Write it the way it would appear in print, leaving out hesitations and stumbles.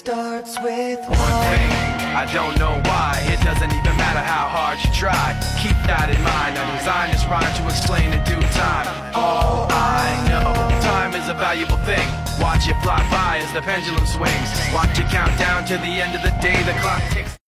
starts with one thing, I don't know why. It doesn't even matter how hard you try. Keep that in mind. I designed this rhyme to explain in due time. All I know, time is a valuable thing. Watch it fly by as the pendulum swings. Watch it count down to the end of the day. The clock ticks.